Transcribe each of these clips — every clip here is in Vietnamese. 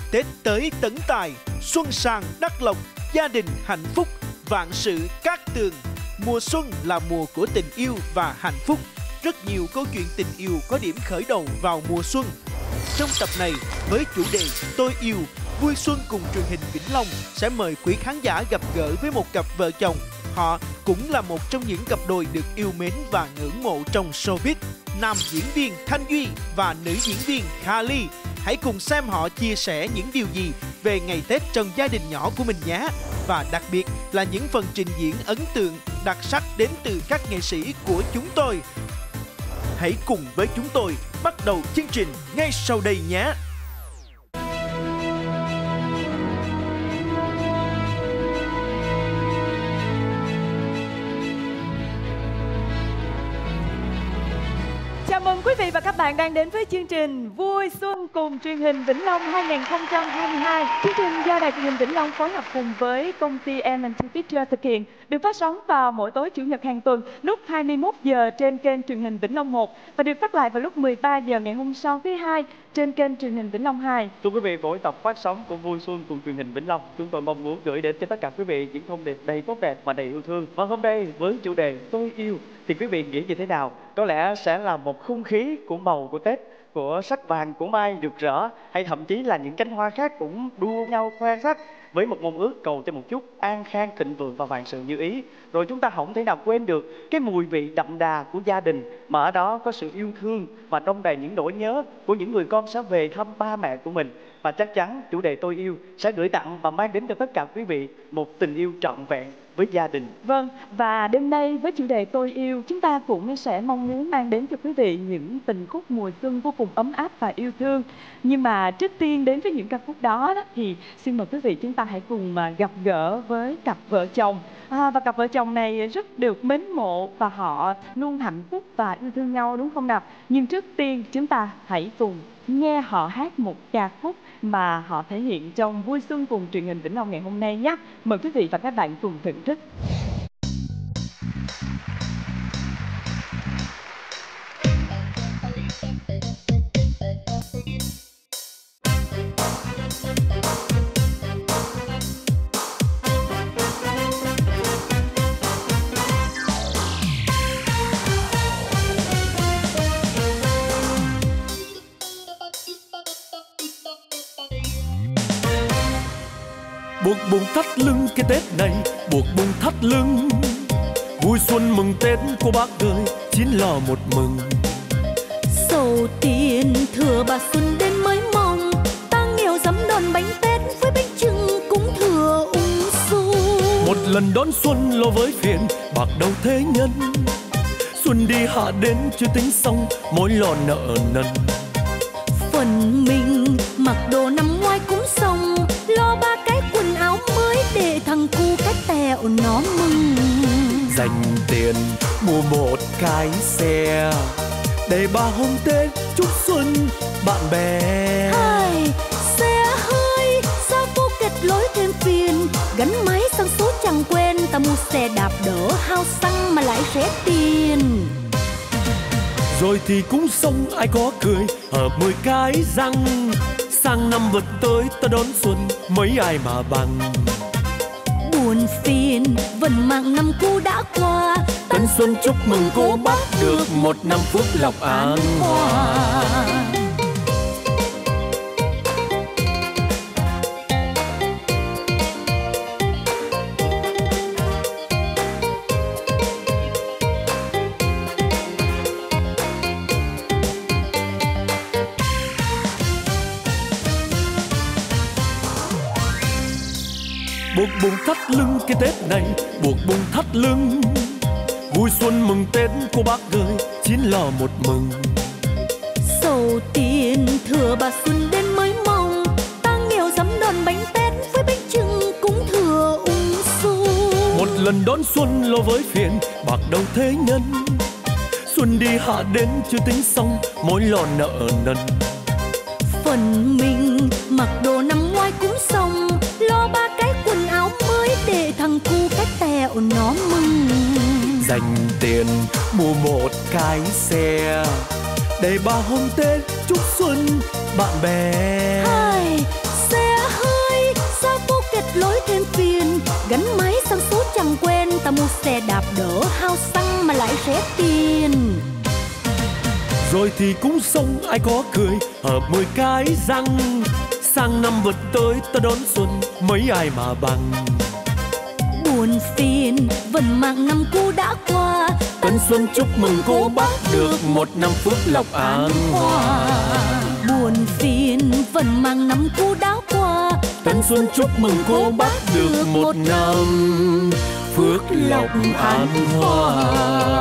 Tết tới tấn tài, xuân sang đắc lộc, gia đình hạnh phúc, vạn sự cát tường. Mùa xuân là mùa của tình yêu và hạnh phúc. Rất nhiều câu chuyện tình yêu có điểm khởi đầu vào mùa xuân. Trong tập này, với chủ đề Tôi yêu, Vui Xuân cùng truyền hình Vĩnh Long sẽ mời quý khán giả gặp gỡ với một cặp vợ chồng. Họ cũng là một trong những cặp đôi được yêu mến và ngưỡng mộ trong showbiz. Nam diễn viên Thanh Duy và nữ diễn viên Kha Ly. Hãy cùng xem họ chia sẻ những điều gì về ngày Tết trong gia đình nhỏ của mình nhé. Và đặc biệt là những phần trình diễn ấn tượng, đặc sắc đến từ các nghệ sĩ của chúng tôi. Hãy cùng với chúng tôi bắt đầu chương trình ngay sau đây nhé. Chào mừng quý vị và các bạn đang đến với chương trình Vui Xuân cùng truyền hình Vĩnh Long 2022. Chương trình do Đài truyền hình Vĩnh Long phối hợp cùng với công ty M&T Pictures thực hiện, được phát sóng vào mỗi tối Chủ nhật hàng tuần lúc 21 giờ trên kênh truyền hình Vĩnh Long 1 và được phát lại vào lúc 13 giờ ngày hôm sau thứ Hai trên kênh truyền hình Vĩnh Long 2. Thưa quý vị, mỗi tập phát sóng của Vui Xuân cùng truyền hình Vĩnh Long, chúng tôi mong muốn gửi đến cho tất cả quý vị những thông điệp đầy tốt đẹp và đầy yêu thương. Và hôm nay với chủ đề Tôi yêu thì quý vị nghĩ như thế nào? Có lẽ sẽ là một không khí của màu của Tết, của sắc vàng, của mai rực rỡ, hay thậm chí là những cánh hoa khác cũng đua nhau khoe sắc với một mong ước cầu thêm một chút an khang, thịnh vượng và vạn sự như ý. Rồi chúng ta không thể nào quên được cái mùi vị đậm đà của gia đình, mà ở đó có sự yêu thương và đong đầy những nỗi nhớ của những người con sẽ về thăm ba mẹ của mình. Và chắc chắn chủ đề Tôi yêu sẽ gửi tặng và mang đến cho tất cả quý vị một tình yêu trọn vẹn với gia đình. Vâng, và đêm nay với chủ đề Tôi yêu, chúng ta cũng sẽ mong muốn mang đến cho quý vị những tình khúc mùa xuân vô cùng ấm áp và yêu thương. Nhưng mà trước tiên đến với những ca khúc đó thì xin mời quý vị chúng ta hãy cùng gặp gỡ với cặp vợ chồng. Và cặp vợ chồng này rất được mến mộ và họ luôn hạnh phúc và yêu thương nhau, đúng không nào? Nhưng trước tiên chúng ta hãy cùng nghe họ hát một ca khúc mà họ thể hiện trong Vui Xuân cùng truyền hình Vĩnh Long ngày hôm nay nhé. Mời quý vị và các bạn cùng thưởng thức. Buộc bùng thắt lưng cái Tết này, buộc bùng thắt lưng. Vui xuân mừng Tết của bác ơi, chín lò một mừng. Sầu tiền thừa bà xuân đến mới mong, ta nghèo dám đòn bánh Tết với bánh chưng cũng thừa ung dung. Một lần đón xuân lo với phiền, bạc đầu thế nhân. Xuân đi hạ đến chưa tính xong, mỗi lò nợ nần. Phần mình mặc đồ năm ngoái cũng xong, lo ba cái quần áo mới để thằng cu cái tẹo nó mừng. Dành tiền mua một cái xe để ba hôm Tết chúc xuân bạn bè. Hai xe hơi sao vô kẹt lối thêm phiền, gắn máy sang số chẳng quen, ta mua xe đạp đỡ hao xăng mà lại rẻ tiền. Rồi thì cũng xong ai có cười, hợp 10 cái răng. Sang năm vật tới ta đón xuân, mấy ai mà bằng. Buồn phiền vận mạng năm cũ đã qua, Tân xuân chúc mừng cô bác được một năm phúc lộc an hòa. Buộc bùng thắt lưng cái Tết này, buộc bùng thắt lưng. Vui xuân mừng Tết của bác ơi, chín lò một mừng. Sầu tiền thừa bà xuân đến mới mong, ta nghèo dám đòn bánh Tết với bánh chưng cũng thừa ung dung. Một lần đón xuân lo với phiền, bạc đầu thế nhân. Xuân đi hạ đến chưa tính xong, mỗi lò nợ nần. Phần mình mặc đồ năm ngoái cũng xong, lo ba cái quần áo mới để thằng cu cái tẹo nó mừng. Dành tiền mua một cái xe để ba hôm Tết chúc xuân bạn bè. Hai xe mua xe đạp đỡ hao xăng mà lại rẻ tiền. Rồi thì cũng sống ai có cười hợp 10 cái răng. Sang năm vật tới ta đón xuân mấy ai mà bằng. Buồn phiền vẫn mang năm cũ đã qua. Tân xuân chúc mừng cô bác được một năm phước lộc an hòa. Buồn phiền vẫn mang năm cũ đã qua. Tân xuân chúc mừng cô bác được một năm phước lộc an hòa.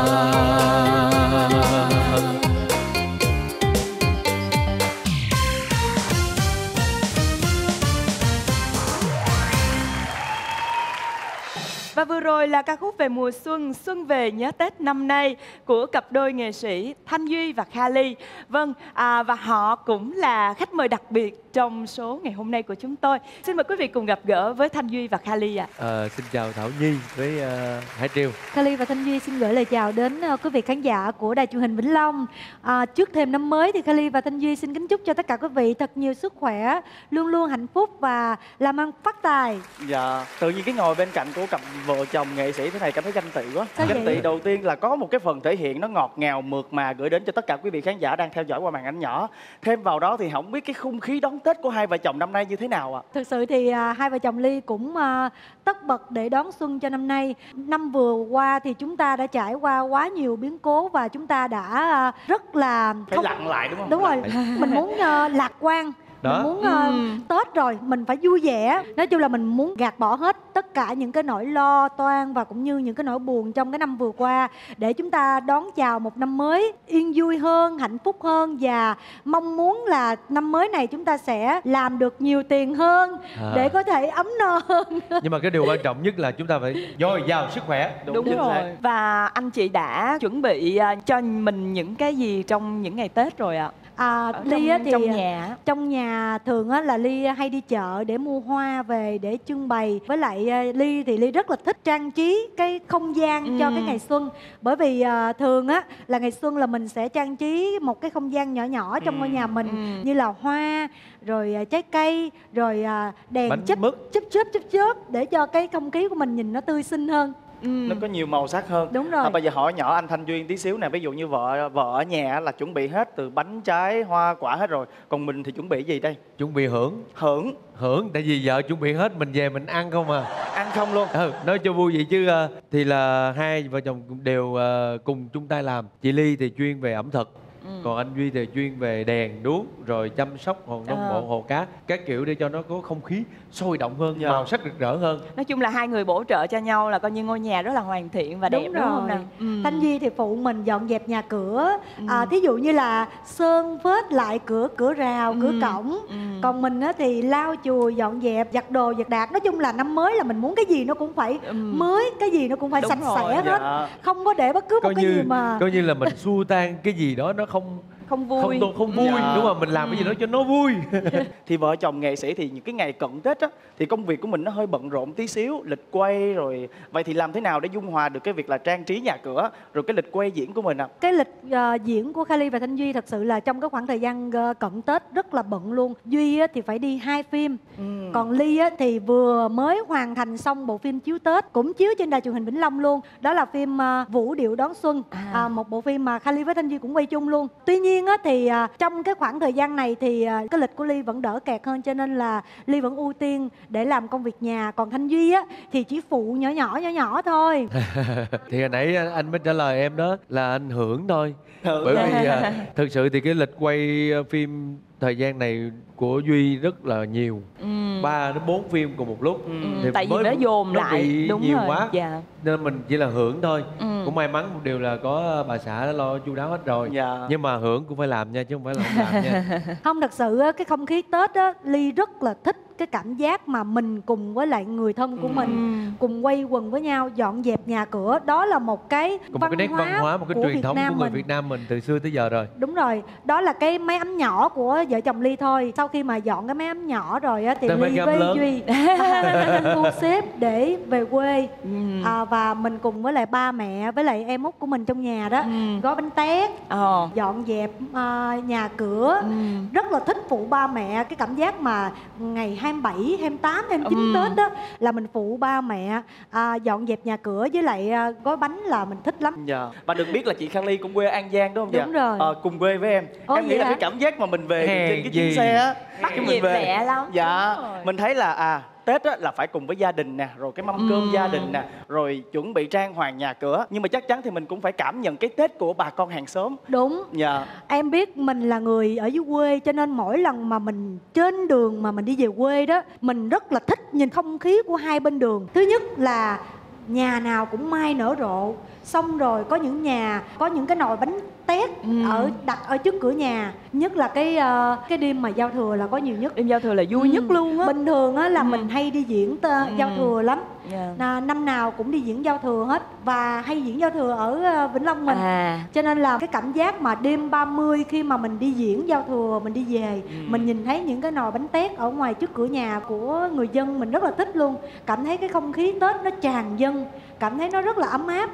Và vừa rồi là ca khúc về mùa xuân, Xuân về nhớ Tết năm nay của cặp đôi nghệ sĩ Thanh Duy và Kali. Vâng, và họ cũng là khách mời đặc biệt trong số ngày hôm nay của chúng tôi. Xin mời quý vị cùng gặp gỡ với Thanh Duy và Kali ạ. Xin chào Thảo Nhi với Hải Triều. Kali và Thanh Duy xin gửi lời chào đến quý vị khán giả của Đài Truyền hình Vĩnh Long. Trước thềm năm mới thì Kali và Thanh Duy xin kính chúc cho tất cả quý vị thật nhiều sức khỏe, luôn luôn hạnh phúc và làm ăn phát tài. Dạ, tự nhiên cái ngồi bên cạnh của cặp vợ chồng nghệ sĩ thế này cảm thấy ganh tị quá. Sao Ganh vậy? tị đầu tiên là có một cái phần thể hiện nó ngọt ngào mượt mà gửi đến cho tất cả quý vị khán giả đang theo dõi qua màn ảnh nhỏ. Thêm vào đó thì không biết cái không khí đón Tết của hai vợ chồng năm nay như thế nào ạ? Thực sự thì hai vợ chồng Ly cũng tất bật để đón xuân cho năm nay. Năm vừa qua thì chúng ta đã trải qua quá nhiều biến cố và chúng ta đã rất là Phải lặng lại đúng không? Đúng rồi, mình muốn lạc quan. Đó. Mình muốn Tết rồi mình phải vui vẻ. Nói chung là mình muốn gạt bỏ hết tất cả những cái nỗi lo toan và cũng như những cái nỗi buồn trong cái năm vừa qua, để chúng ta đón chào một năm mới yên vui hơn, hạnh phúc hơn. Và mong muốn là năm mới này chúng ta sẽ làm được nhiều tiền hơn để có thể ấm no hơn. Nhưng mà cái điều quan trọng nhất là chúng ta phải dồi dào sức khỏe. Đúng rồi. Và anh chị đã chuẩn bị cho mình những cái gì trong những ngày Tết rồi ạ? Ly thì trong nhà thường là Ly hay đi chợ để mua hoa về để trưng bày. Với lại Ly thì Ly rất là thích trang trí cái không gian cho cái ngày xuân. Bởi vì thường là ngày xuân là mình sẽ trang trí một cái không gian nhỏ nhỏ trong ngôi nhà mình, như là hoa, rồi trái cây, rồi đèn Bánh chớp mứt. chớp để cho cái không khí của mình nhìn nó tươi xinh hơn. Nó có nhiều màu sắc hơn. Đúng rồi. Bây giờ hỏi nhỏ anh Thanh Duyên tí xíu nè, ví dụ như vợ ở nhà là chuẩn bị hết từ bánh trái, hoa quả hết rồi, còn mình thì chuẩn bị gì đây? Chuẩn bị hưởng. Hưởng, tại vì vợ chuẩn bị hết, mình về mình ăn không à. Ăn không luôn. Nói cho vui vậy chứ thì là hai vợ chồng đều cùng chung tay làm. Chị Ly thì chuyên về ẩm thực, còn anh Duy thì chuyên về đèn đuốc, rồi chăm sóc hòn nông bộ, hồ cá, các kiểu để cho nó có không khí sôi động hơn, màu sắc rực rỡ hơn. Nói chung là hai người bổ trợ cho nhau là coi như ngôi nhà rất là hoàn thiện và đẹp, đúng không nào? Thanh Duy thì phụ mình dọn dẹp nhà cửa, thí dụ như là sơn phết lại cửa rào, cửa cổng. Còn mình thì lau chùi, dọn dẹp, giặt đồ, giặt đạc. Nói chung là năm mới là mình muốn cái gì nó cũng phải mới, cái gì nó cũng phải sạch sẽ hết, không có để bất cứ một cái gì mà coi như là mình xua tan cái gì đó nó không vui, đúng không? Mình làm cái gì đó cho nó vui. Thì vợ chồng nghệ sĩ thì những cái ngày cận Tết á thì công việc của mình nó hơi bận rộn tí xíu, lịch quay rồi. Vậy thì làm thế nào để dung hòa được cái việc là trang trí nhà cửa rồi cái lịch quay diễn của mình ạ? Cái lịch diễn của Kali và Thanh Duy thật sự là trong cái khoảng thời gian cận Tết rất là bận luôn. Duy thì phải đi 2 phim, còn Ly thì vừa mới hoàn thành xong bộ phim chiếu Tết, cũng chiếu trên Đài Truyền hình Vĩnh Long luôn. Đó là phim Vũ Điệu Đón Xuân, một bộ phim mà Kali với Thanh Duy cũng quay chung luôn. Tuy nhiên thì trong cái khoảng thời gian này thì cái lịch của Ly vẫn đỡ kẹt hơn, cho nên là Ly vẫn ưu tiên để làm công việc nhà. Còn Thanh Duy thì chỉ phụ nhỏ thôi. Thì hồi nãy anh mới trả lời em đó là anh hưởng thôi. Bởi vì thực sự thì cái lịch quay phim thời gian này của Duy rất là nhiều, 3 đến 4 phim cùng một lúc. Thì tại vì nó dồn lại bị đúng nhiều rồi. quá, nên mình chỉ là hưởng thôi. Cũng may mắn một điều là có bà xã đã lo chu đáo hết rồi. Nhưng mà hưởng cũng phải làm nha, chứ không phải là không làm nha. Không, thật sự cái không khí Tết Ly rất là thích cái cảm giác mà mình cùng với lại người thân của mình cùng quây quần với nhau dọn dẹp nhà cửa. Đó là một cái một cái nét văn hóa, một cái truyền thống của người Việt Nam mình từ xưa tới giờ rồi. Đúng rồi, đó là cái máy ấm nhỏ của vợ chồng Ly thôi. Sau khi mà dọn cái máy ấm nhỏ rồi thì Ly với Duy thu xếp để về quê, và mình cùng với lại ba mẹ với lại em út của mình trong nhà đó gói bánh tét, dọn dẹp nhà cửa. Rất là thích phụ ba mẹ cái cảm giác mà ngày 27, 28, 29 Tết đó là mình phụ ba mẹ dọn dẹp nhà cửa với lại gói bánh là mình thích lắm. Dạ. Và được biết là chị Khang Ly cũng quê An Giang đúng không? Đúng rồi. Cùng quê với em. Em nghĩ là cái cảm giác mà mình về trên cái chuyến xe á, bắt nhịp lẹ lắm. Dạ. Mình thấy là Tết á, là phải cùng với gia đình nè, rồi cái mâm cơm gia đình nè, rồi chuẩn bị trang hoàng nhà cửa. Nhưng mà chắc chắn thì mình cũng phải cảm nhận cái Tết của bà con hàng xóm. Đúng. Dạ. Em biết mình là người ở dưới quê, cho nên mỗi lần mà mình trên đường mà mình đi về quê đó, mình rất là thích nhìn không khí của hai bên đường. Thứ nhất là nhà nào cũng mai nở rộ, xong rồi có những nhà có những cái nồi bánh tét đặt ở trước cửa nhà. Nhất là cái đêm mà giao thừa là có nhiều nhất. Đêm giao thừa là vui nhất luôn á. Bình thường á là mình hay đi diễn giao thừa lắm. Năm nào cũng đi diễn giao thừa hết, và hay diễn giao thừa ở Vĩnh Long mình. Cho nên là cái cảm giác mà đêm 30 khi mà mình đi diễn giao thừa, mình đi về, mình nhìn thấy những cái nồi bánh tét ở ngoài trước cửa nhà của người dân, mình rất là thích luôn. Cảm thấy cái không khí Tết nó tràn dâng, cảm thấy nó rất là ấm áp.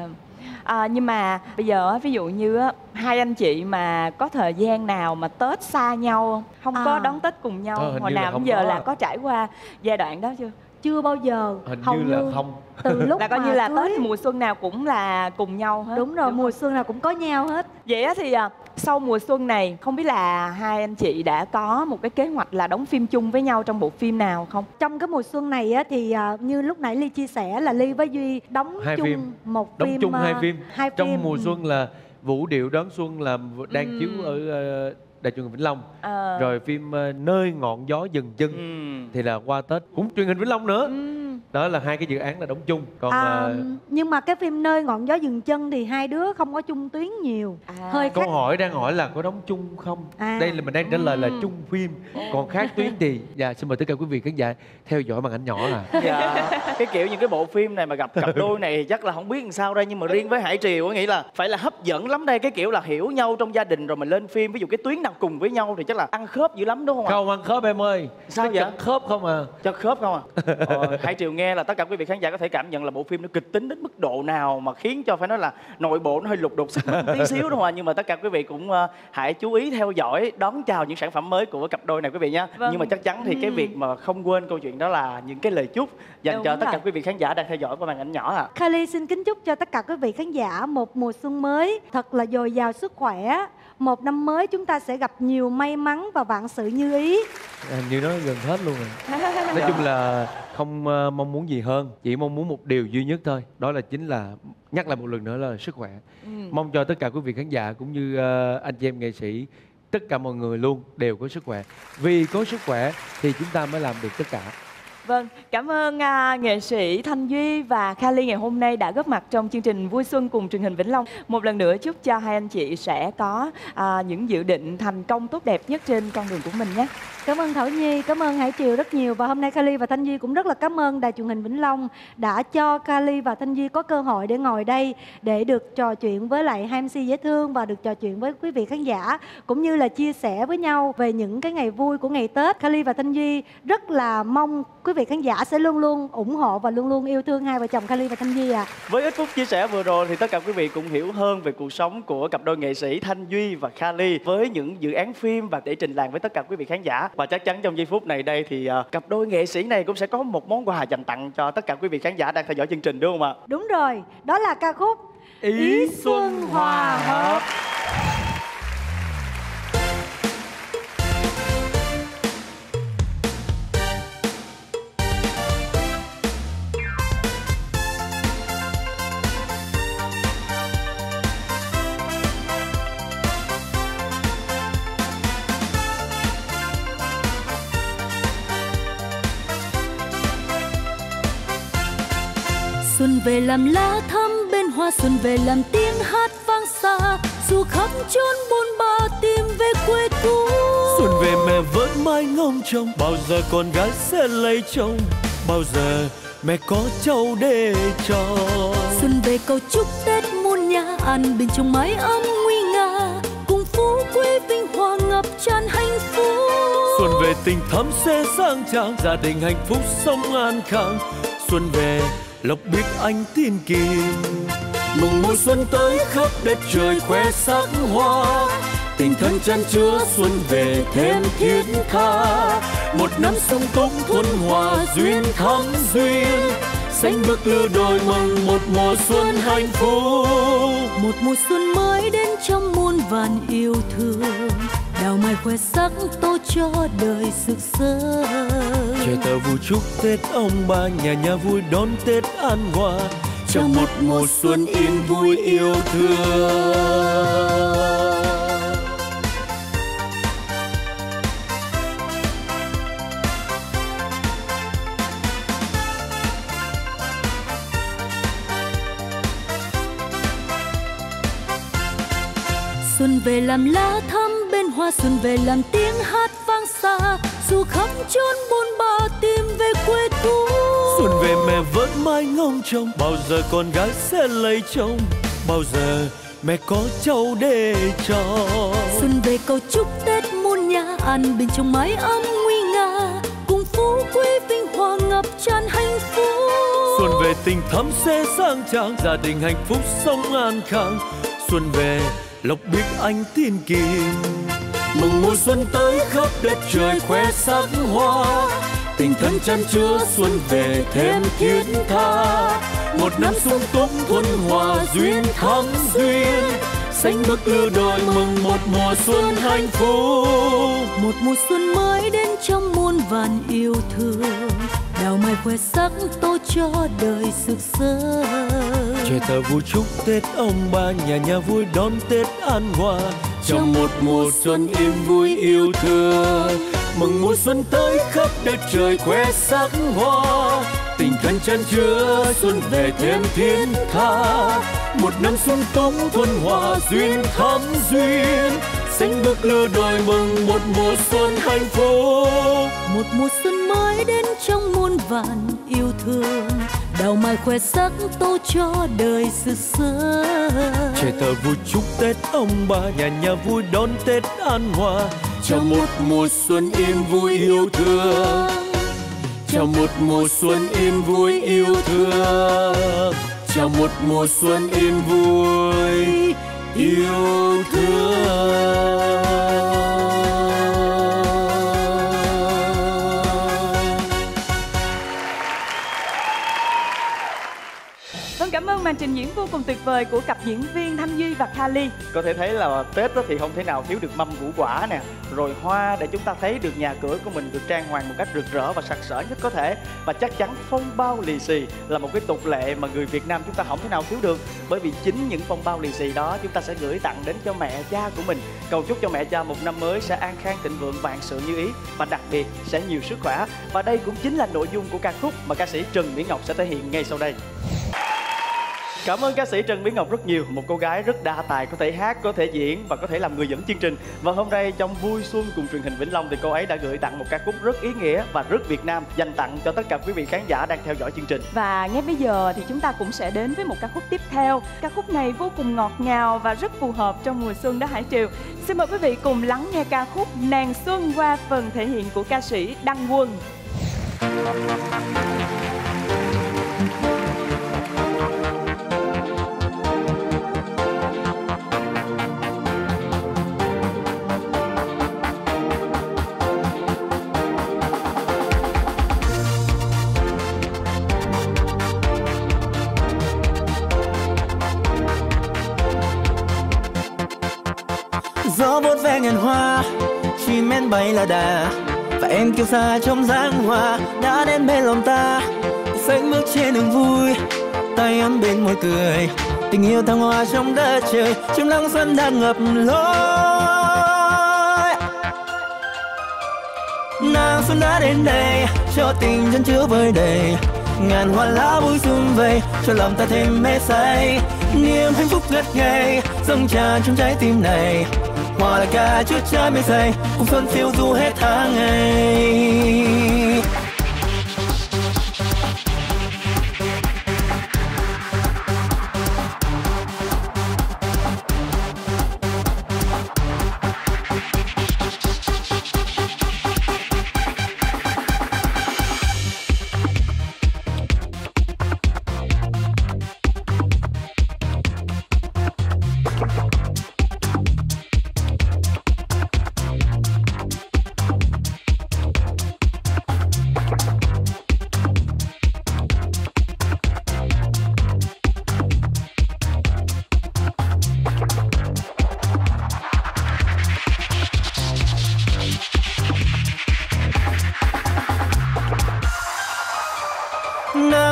Nhưng mà bây giờ ví dụ như hai anh chị mà có thời gian nào mà Tết xa nhau không có đón Tết cùng nhau hồi nào đến giờ là có trải qua giai đoạn đó chưa? Chưa bao giờ. Hầu như là không. Từ lúc là coi như là Tết mùa xuân nào cũng là cùng nhau hết. Đúng rồi, mùa xuân nào cũng có nhau hết. Vậy thì sau mùa xuân này không biết là hai anh chị đã có một cái kế hoạch là đóng phim chung với nhau trong bộ phim nào không? Trong cái mùa xuân này á, thì như lúc nãy Ly chia sẻ là Ly với Duy đóng chung một phim. Đóng chung hai phim. Trong phim. mùa xuân là Vũ Điệu Đón Xuân là đang chiếu ở Đài truyền hình Vĩnh Long. Rồi phim Nơi Ngọn Gió Dừng Chân thì là qua Tết cũng truyền hình Vĩnh Long nữa. Đó là hai cái dự án là đóng chung. Còn nhưng mà cái phim Nơi Ngọn Gió Dừng Chân thì hai đứa không có chung tuyến nhiều. Hơi câu hỏi đang hỏi là có đóng chung không? Đây là mình đang trả lời là chung phim. Còn khác tuyến thì xin mời tất cả quý vị khán giả theo dõi màn ảnh nhỏ cái kiểu những cái bộ phim này mà gặp cặp đôi này chắc là không biết làm sao đây. Nhưng mà riêng với Hải Triều nghĩ là phải là hấp dẫn lắm đây. Cái kiểu là hiểu nhau trong gia đình rồi mình lên phim, ví dụ cái tuyến nào cùng với nhau thì chắc là ăn khớp dữ lắm đúng không ạ? Không ăn khớp em ơi. Sao vậy? Chất khớp không à. Chất khớp không à? Hải Triều nghe là tất cả quý vị khán giả có thể cảm nhận là bộ phim nó kịch tính đến mức độ nào mà khiến cho phải nói là nội bộ nó hơi lục đục xích mích một tí xíu đúng không ạ? Nhưng mà tất cả quý vị cũng hãy chú ý theo dõi, đón chào những sản phẩm mới của cặp đôi này quý vị nhé. Nhưng mà chắc chắn thì cái việc mà không quên câu chuyện đó là những cái lời chúc dành cho tất cả quý vị khán giả đang theo dõi qua màn ảnh nhỏ ạ. Kali xin kính chúc cho tất cả quý vị khán giả một mùa xuân mới thật là dồi dào sức khỏe. Một năm mới chúng ta sẽ gặp nhiều may mắn và vạn sự như ý. Như nói gần hết luôn rồi. Nói chung là không mong muốn gì hơn, chỉ mong muốn một điều duy nhất thôi. Đó là chính là nhắc lại một lần nữa là sức khỏe. Mong cho tất cả quý vị khán giả cũng như anh chị em nghệ sĩ, tất cả mọi người luôn đều có sức khỏe. Vì có sức khỏe thì chúng ta mới làm được tất cả. Vâng, cảm ơn nghệ sĩ Thanh Duy và Kali ngày hôm nay đã góp mặt trong chương trình Vui Xuân cùng truyền hình Vĩnh Long. Một lần nữa chúc cho hai anh chị sẽ có những dự định thành công tốt đẹp nhất trên con đường của mình nhé. Cảm ơn Thảo Nhi, cảm ơn Hải Triều rất nhiều. Và hôm nay Kali và Thanh Duy cũng rất là cảm ơn Đài truyền hình Vĩnh Long đã cho Kali và Thanh Duy có cơ hội để ngồi đây để được trò chuyện với lại hai MC dễ thương và được trò chuyện với quý vị khán giả, cũng như là chia sẻ với nhau về những cái ngày vui của ngày Tết. Kali và Thanh Duy rất là mong quý vị khán giả sẽ luôn luôn ủng hộ và luôn luôn yêu thương hai vợ chồng Kali và Thanh Duy ạ. Với ít phút chia sẻ vừa rồi thì tất cả quý vị cũng hiểu hơn về cuộc sống của cặp đôi nghệ sĩ Thanh Duy và Kali với những dự án phim và để trình làng với tất cả quý vị khán giả. Và chắc chắn trong giây phút này đây thì cặp đôi nghệ sĩ này cũng sẽ có một món quà dành tặng cho tất cả quý vị khán giả đang theo dõi chương trình đúng không ạ? Đúng rồi, đó là ca khúc Ý Xuân Hòa Hợp. Xuân về làm lá thắm bên hoa, xuân về làm tiếng hát vang xa, dù khắp chốn bôn ba tìm về quê cũ. Xuân về mẹ vẫn mãi ngóng trông, bao giờ con gái sẽ lấy chồng, bao giờ mẹ có cháu để cho. Xuân về cầu chúc Tết muôn nhà an bình trong mái ấm nguy nga, cùng phú quê vinh hoa ngập tràn hạnh phúc. Xuân về tình thắm sẽ sang trang, gia đình hạnh phúc sống an khang. Xuân về lộc biết anh tin kìm, mừng mùa xuân tới khắp đất trời khoe sắc hoa. tình thân chan chứa xuân về thêm thiết tha. Một năm sung túc thuần hòa duyên thắm duyên, xanh bước lứa đôi mừng một mùa xuân hạnh phúc. Một mùa xuân mới đến trong muôn vàn yêu thương, đào mai khoe sắc tô cho đời rực rỡ. Trời tờ vui chúc Tết ông bà, nhà nhà vui đón Tết an hòa, cho một mùa xuân yên vui yêu thương. Xuân về làm lá thắm bên hoa, xuân về làm tiếng hát vang xa, dù khắp chốn bôn ba tìm về quê cũ. Xuân về mẹ vẫn mãi ngóng trông, bao giờ con gái sẽ lấy chồng, bao giờ mẹ có cháu để cho. Xuân về cầu chúc Tết muôn nhà an bình trong mái ấm nguy nga, cùng phú quý vinh hoa ngập tràn hạnh phúc. Xuân về tình thắm sẽ sang trang, gia đình hạnh phúc sống an khang. Xuân về lộc biết anh thiên kim, mừng mùa xuân tới khắp đất trời khoe sắc hoa. Tình thân chan chứa xuân về thêm thiết tha, một năm sung túc thuần hòa duyên thắm duyên, xanh bước lứa đôi mừng một mùa xuân hạnh phúc. Một mùa xuân mới đến trong muôn vàn yêu thương, đào mai khoe sắc tô cho đời rực rỡ. Trời tờ vui chúc Tết ông bà, nhà nhà vui đón Tết an hòa, trong một mùa xuân yên vui yêu thương. Mừng mùa xuân tới khắp đất trời khoe sắc hoa, tình thân chan chứa xuân về thêm thiên tha. Một năm xuân túc thuần hòa duyên thắm duyên, xanh bước lứa đôi mừng một mùa xuân hạnh phúc. Một mùa xuân mới đến trong muôn vàn yêu thương, đào mai khoe sắc tô cho đời rực rỡ. Trời tờ vui chúc Tết ông bà, nhà nhà vui đón Tết an hòa, cho một mùa xuân yên vui yêu thương, cho một mùa xuân yên vui yêu thương, cho một mùa xuân yên vui yêu thương. Cảm ơn màn trình diễn vô cùng tuyệt vời của cặp diễn viên Thanh Duy và Kali. Có thể thấy là Tết thì không thể nào thiếu được mâm củ quả nè, rồi hoa để chúng ta thấy được nhà cửa của mình được trang hoàng một cách rực rỡ và sặc sỡ nhất có thể. Và chắc chắn phong bao lì xì là một cái tục lệ mà người Việt Nam chúng ta không thể nào thiếu được, bởi vì chính những phong bao lì xì đó chúng ta sẽ gửi tặng đến cho mẹ cha của mình, cầu chúc cho mẹ cha một năm mới sẽ an khang thịnh vượng, vạn sự như ý và đặc biệt sẽ nhiều sức khỏe. Và đây cũng chính là nội dung của ca khúc mà ca sĩ Trần Mỹ Ngọc sẽ thể hiện ngay sau đây. Cảm ơn ca sĩ Trần Mỹ Ngọc rất nhiều, một cô gái rất đa tài, có thể hát, có thể diễn và có thể làm người dẫn chương trình. Và hôm nay trong Vui Xuân cùng truyền hình Vĩnh Long thì cô ấy đã gửi tặng một ca khúc rất ý nghĩa và rất Việt Nam, dành tặng cho tất cả quý vị khán giả đang theo dõi chương trình. Và ngay bây giờ thì chúng ta cũng sẽ đến với một ca khúc tiếp theo. Ca khúc này vô cùng ngọt ngào và rất phù hợp trong mùa xuân đó Hải Triều. Xin mời quý vị cùng lắng nghe ca khúc Nàng Xuân qua phần thể hiện của ca sĩ Đăng Quân. Gió vút ve ngàn hoa, chim én bay là đà, và em kiêu sa trong dáng hoa đã đến bên lòng ta. Xanh bước trên đường vui, tay ấm bên môi cười, tình yêu thăng hoa trong đất trời, chim nắng xuân đang ngập lối. Nàng xuân đã đến đây, cho tình chân chứa vơi đầy, ngàn hoa lá vui xuân vầy, cho lòng ta thêm mê say. Niềm hạnh phúc ngất ngây dâng tràn trong trái tim này, hoa là ca chứa trái mây dày, cùng xuân phiêu du hết tháng ngày.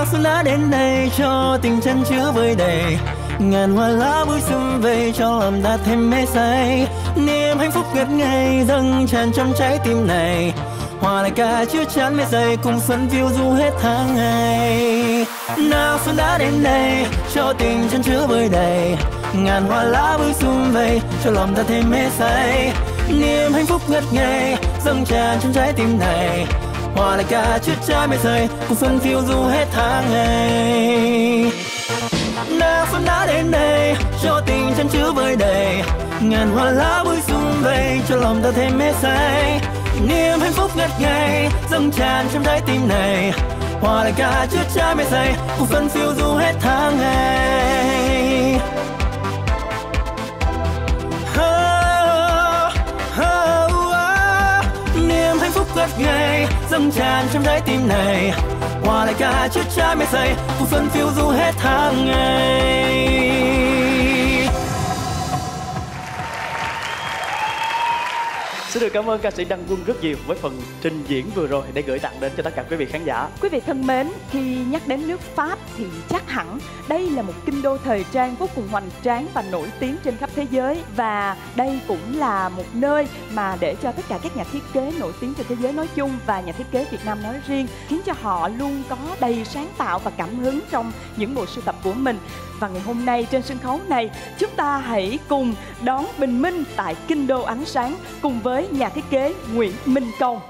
xuân đã đến đây cho tình chân chứa vơi đầy, ngàn hoa lá vui xuân về cho lòng ta thêm mê say. Niềm hạnh phúc ngất ngây dâng tràn trong trái tim này, hòa lại ca chứa chan mê say cùng xuân phiêu du hết tháng ngày. Nào xuân đã đến đây cho tình chân chứa vơi đầy, ngàn hoa lá vui xuân về cho lòng ta thêm mê say. Niềm hạnh phúc ngất ngây dâng tràn trong trái tim này, hòa lại ca chứa chan mê say cùng xuân phiêu du hết tháng ngày. Nào xuân đã đến đây cho tình chân chứa vơi đầy, ngàn hoa lá vui xuân về cho lòng ta thêm mê say. Niềm hạnh phúc ngất ngây dâng tràn trong trái tim này, hòa lại ca chứa chan mê say cùng xuân phiêu du hết tháng ngày. Niềm hạnh phúc ngất ngây dâng tràn trong trái tim này, hòa lại ca chứa chan mê say cùng xuân phiêu du hết tháng ngày. Xin được cảm ơn ca sĩ Đăng Quân rất nhiều với phần trình diễn vừa rồi để gửi tặng đến cho tất cả quý vị khán giả. Quý vị thân mến, khi nhắc đến nước Pháp thì chắc hẳn đây là một kinh đô thời trang vô cùng hoành tráng và nổi tiếng trên khắp thế giới. Và đây cũng là một nơi mà để cho tất cả các nhà thiết kế nổi tiếng trên thế giới nói chung và nhà thiết kế Việt Nam nói riêng, khiến cho họ luôn có đầy sáng tạo và cảm hứng trong những bộ sưu tập của mình. Và ngày hôm nay trên sân khấu này, chúng ta hãy cùng đón bình minh tại kinh đô ánh sáng cùng với nhà thiết kế Nguyễn Minh Công.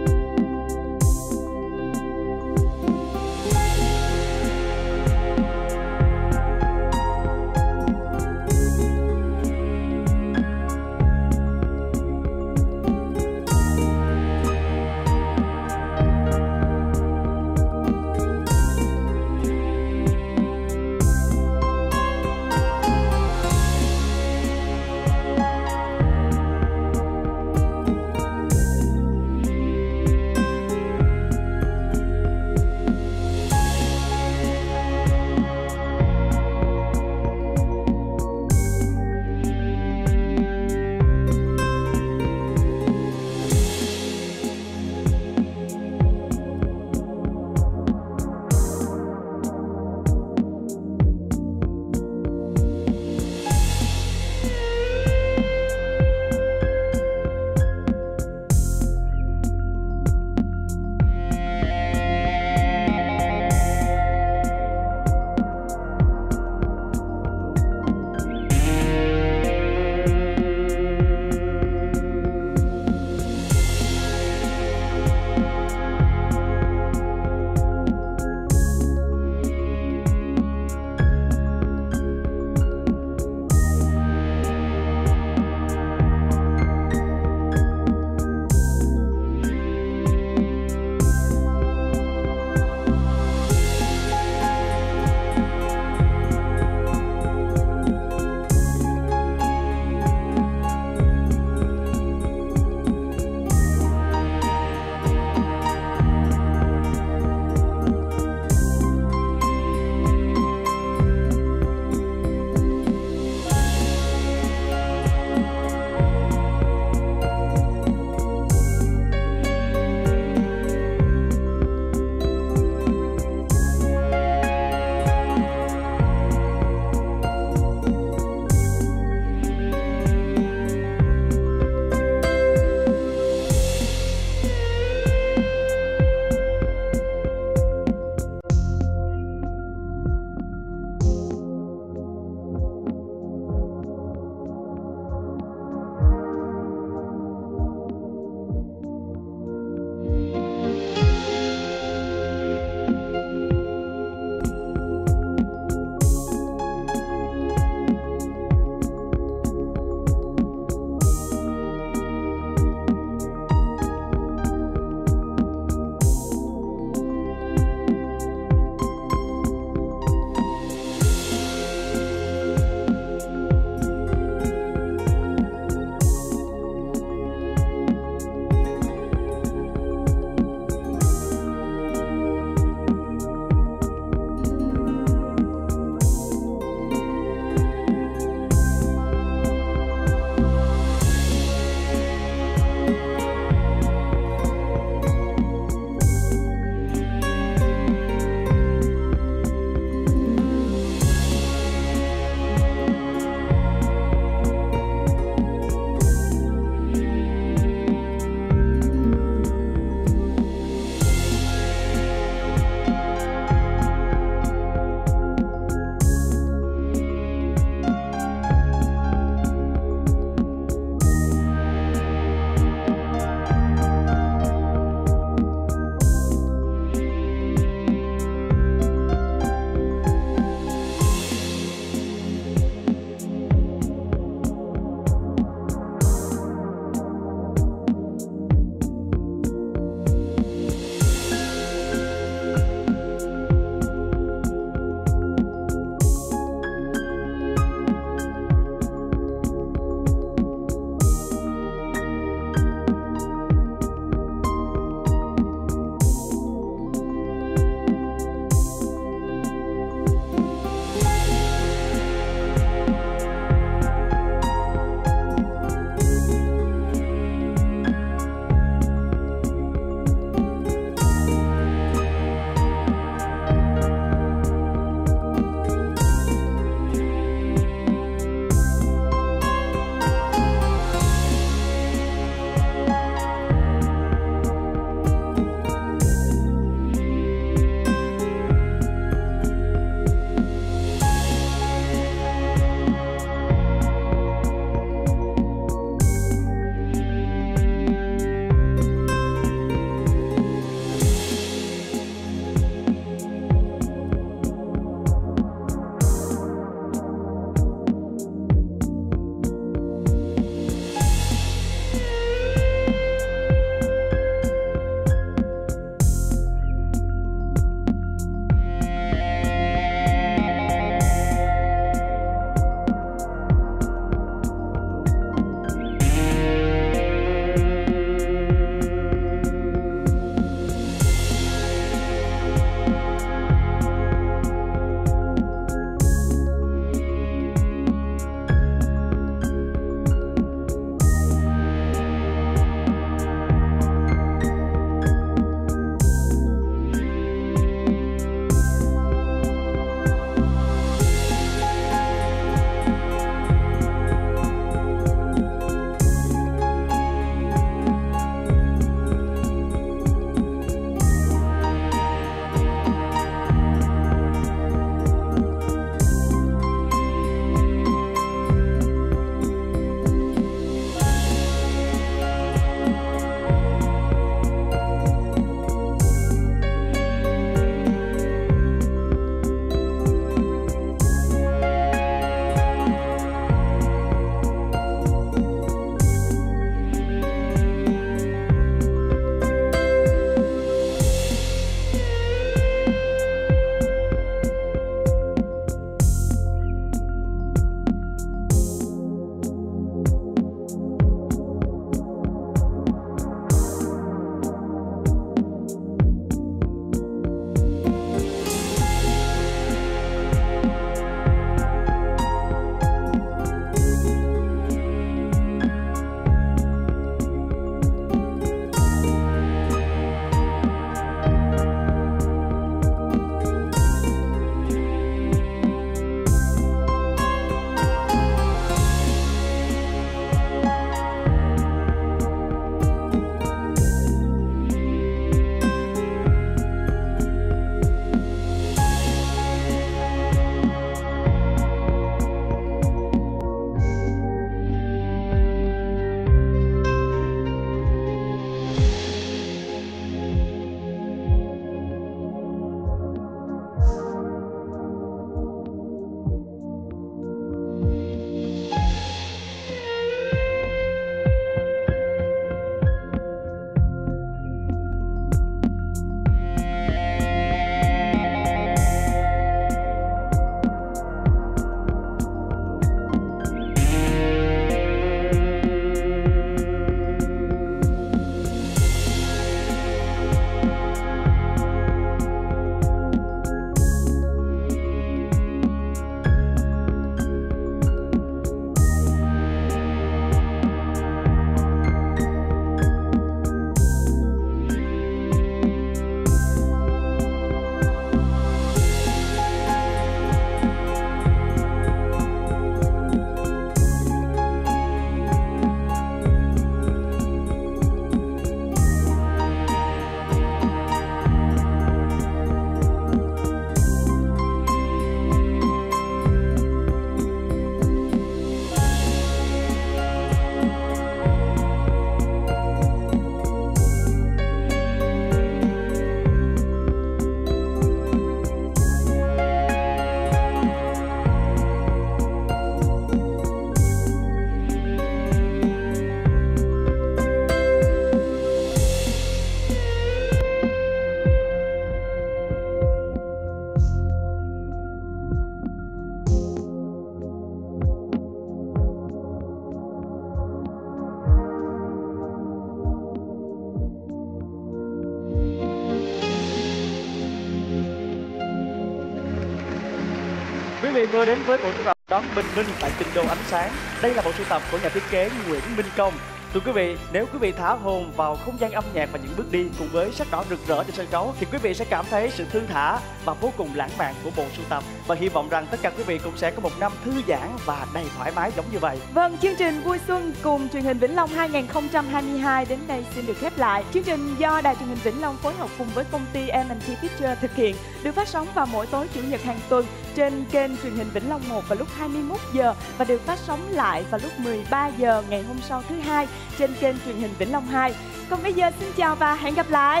vị vừa đến với bộ sưu tập đón bình minh tại Tinh Đô Ánh Sáng. Đây là bộ sưu tập của nhà thiết kế Nguyễn Minh Công. Thưa quý vị, nếu quý vị thả hồn vào không gian âm nhạc và những bước đi cùng với sắc đỏ rực rỡ trên sân khấu thì quý vị sẽ cảm thấy sự thư thả và vô cùng lãng mạn của bộ sưu tập. Và hy vọng rằng tất cả quý vị cũng sẽ có một năm thư giãn và đầy thoải mái giống như vậy. Vâng, chương trình Vui Xuân cùng truyền hình Vĩnh Long 2022 đến đây xin được khép lại. Chương trình do Đài truyền hình Vĩnh Long phối hợp cùng với công ty M&T Pictures thực hiện, được phát sóng vào mỗi tối Chủ nhật hàng tuần trên kênh truyền hình Vĩnh Long 1 vào lúc 21 giờ và được phát sóng lại vào lúc 13 giờ ngày hôm sau thứ Hai trên kênh truyền hình Vĩnh Long 2. Còn bây giờ xin chào và hẹn gặp lại.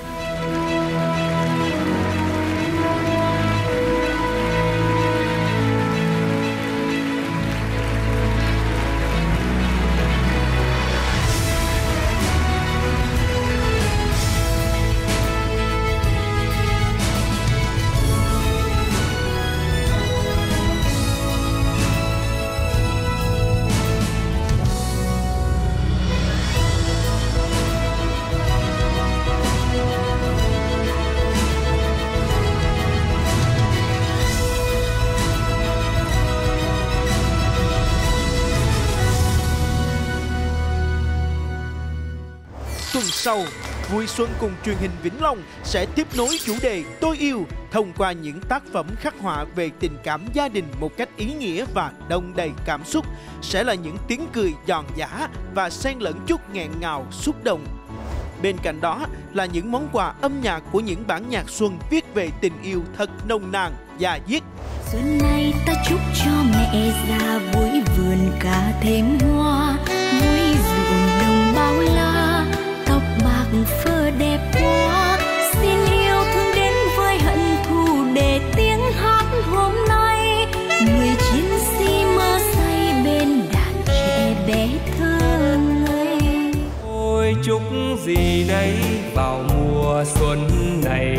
Tuần sau, Vui Xuân cùng truyền hình Vĩnh Long sẽ tiếp nối chủ đề Tôi Yêu thông qua những tác phẩm khắc họa về tình cảm gia đình một cách ý nghĩa và đông đầy cảm xúc. Sẽ là những tiếng cười giòn giã và xen lẫn chút nghẹn ngào xúc động. Bên cạnh đó là những món quà âm nhạc của những bản nhạc xuân viết về tình yêu thật nồng nàn, da diết. Xuân nay ta chúc cho mẹ già vui vườn cả thêm hoa, vui ruộng đồng bao la, tóc bạc phơ đẹp quá. Xin yêu thương đến với hận thù để tiếng hát hôm nay, người chiến sĩ mơ say bên đàn trẻ bé thơ ngây. Ôi chúc gì đây vào mùa xuân này,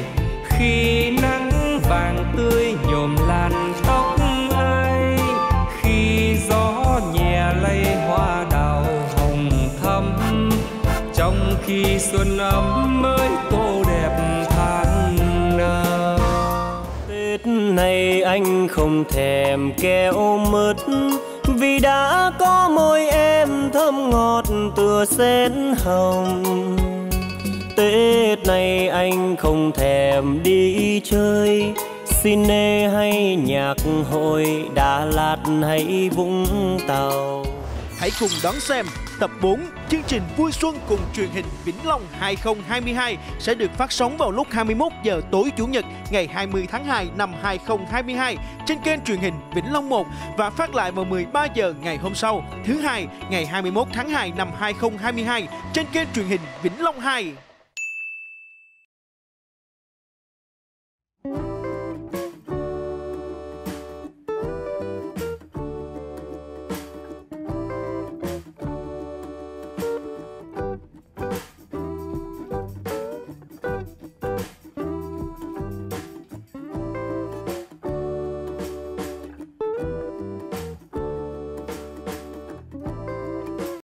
khi nắng vàng tươi nhuộm làn tóc ai, khi gió nhẹ lay hoa đào hồng thắm, trong khi xuân ấm mới tô đẹp tháng năm. Tết này anh không thèm kẹo mứt, vì đã có môi em thơm ngọt tựa sen hồng. Tết này anh không thèm đi chơi, cine hay nhạc hội, Đà Lạt hay Vũng Tàu. Hãy cùng đón xem tập 4 chương trình Vui Xuân cùng truyền hình Vĩnh Long 2022 sẽ được phát sóng vào lúc 21 giờ tối Chủ nhật ngày 20 tháng 2 năm 2022 trên kênh truyền hình Vĩnh Long 1 và phát lại vào 13 giờ ngày hôm sau thứ Hai ngày 21 tháng 2 năm 2022 trên kênh truyền hình Vĩnh Long 2.